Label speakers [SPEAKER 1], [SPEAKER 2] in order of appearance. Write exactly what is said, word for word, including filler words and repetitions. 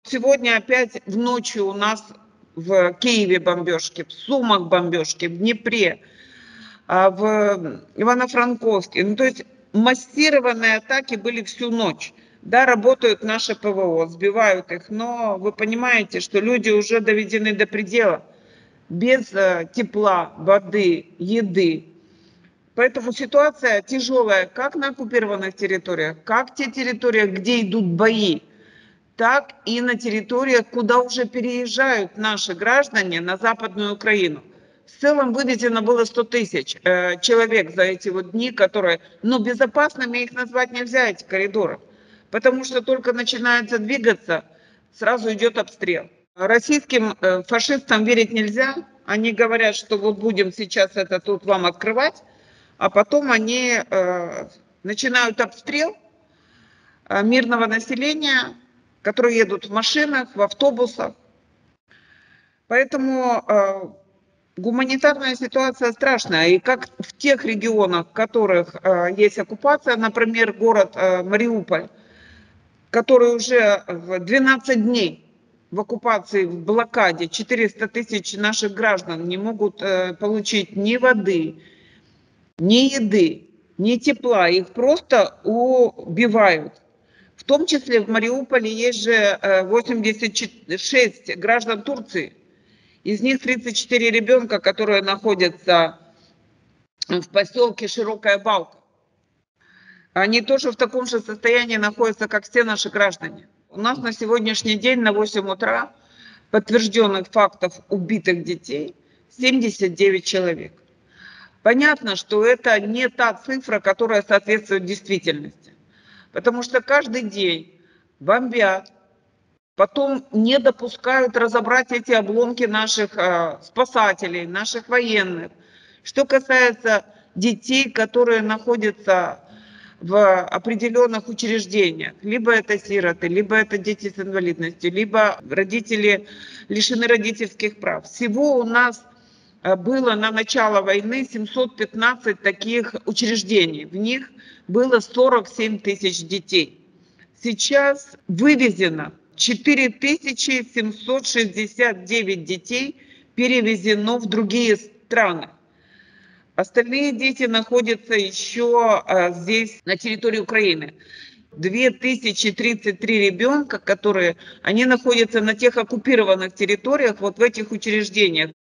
[SPEAKER 1] Сегодня опять в ночью у нас в Киеве бомбежки, в Сумах бомбежки, в Днепре, а, в Ивано-Франковске. Ну, то есть массированные атаки были всю ночь. Да, работают наши ПВО, сбивают их, но вы понимаете, что люди уже доведены до предела. Без э, тепла, воды, еды. Поэтому ситуация тяжелая как на оккупированных территориях, как в тех территориях, где идут бои, так и на территориях, куда уже переезжают наши граждане на Западную Украину. В целом вывезено было сто тысяч э, человек за эти вот дни, которые, но безопасными их назвать нельзя, эти коридоры, потому что только начинается двигаться, сразу идет обстрел. Российским э, фашистам верить нельзя. Они говорят, что вот будем сейчас это тут вам открывать, а потом они э, начинают обстрел э, мирного населения, которые едут в машинах, в автобусах. Поэтому э, гуманитарная ситуация страшная. И как в тех регионах, в которых э, есть оккупация, например, город э, Мариуполь, который уже в двенадцать дней в оккупации, в блокаде, четыреста тысяч наших граждан не могут э, получить ни воды, ни еды, ни тепла. Их просто убивают. В том числе в Мариуполе есть же восемьдесят шесть граждан Турции. Из них тридцать четыре ребенка, которые находятся в поселке Широкая Балка. Они тоже в таком же состоянии находятся, как все наши граждане. У нас на сегодняшний день на восемь утра подтвержденных фактов убитых детей семьдесят девять человек. Понятно, что это не та цифра, которая соответствует действительности. Потому что каждый день бомбят, потом не допускают разобрать эти обломки наших э, спасателей, наших военных. Что касается детей, которые находятся в определенных учреждениях, либо это сироты, либо это дети с инвалидностью, либо родители лишены родительских прав. Всего у нас было на начало войны семьсот пятнадцать таких учреждений. В них было сорок семь тысяч детей. Сейчас вывезено четыре тысячи семьсот шестьдесят девять детей, перевезено в другие страны. Остальные дети находятся еще а, здесь, на территории Украины. две тысячи тридцать три ребенка, которые они находятся на тех оккупированных территориях, вот в этих учреждениях.